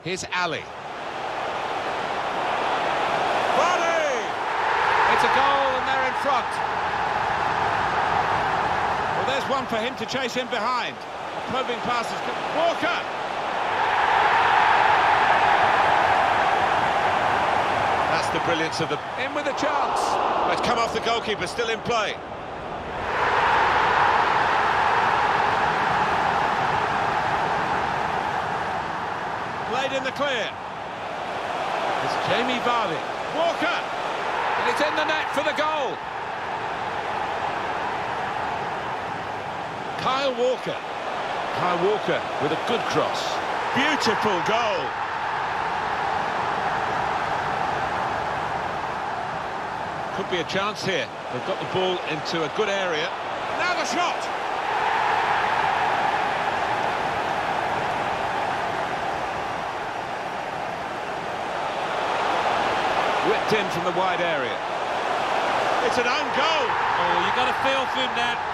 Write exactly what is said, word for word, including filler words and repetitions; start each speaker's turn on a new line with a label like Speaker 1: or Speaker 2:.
Speaker 1: Here's Ali. Volley! It's a goal and they're in front. Well, there's one for him to chase in behind. Probing passes. Walker! That's the brilliance of the... In with a chance. But it's come off the goalkeeper, still in play. Played in the clear. It's Jamie Vardy. Walker! And it's in the net for the goal. Kyle Walker. Kyle Walker with a good cross. Beautiful goal. Could be a chance here. They've got the ball into a good area. Now the shot! Whipped in from the wide area. It's an own goal.
Speaker 2: Oh, you got to feel for him now.